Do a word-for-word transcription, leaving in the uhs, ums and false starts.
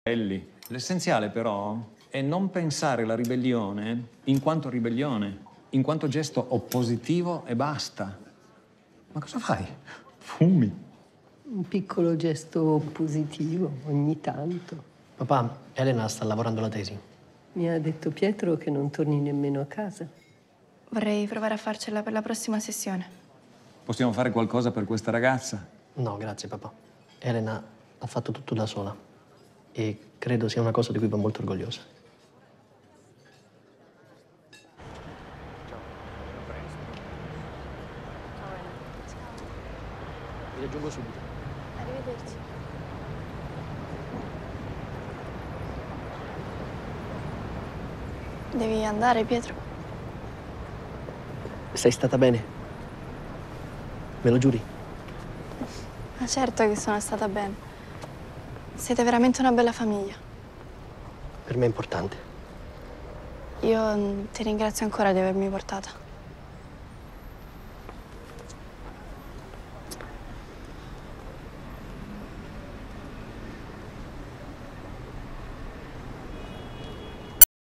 L'essenziale però è non pensare la ribellione in quanto ribellione, in quanto gesto oppositivo e basta. Ma cosa fai? Fumi. Un piccolo gesto positivo ogni tanto. Papà, Elena sta lavorando alla tesi. Mi ha detto Pietro che non torni nemmeno a casa. Vorrei provare a farcela per la prossima sessione. Possiamo fare qualcosa per questa ragazza? No, grazie papà. Elena ha fatto tutto da sola e credo sia una cosa di cui va molto orgogliosa. Vi raggiungo subito. Arrivederci. Devi andare, Pietro? Sei stata bene? Me lo giuri? Ma certo che sono stata bene. Siete veramente una bella famiglia. Per me è importante. Io mm, ti ringrazio ancora di avermi portata.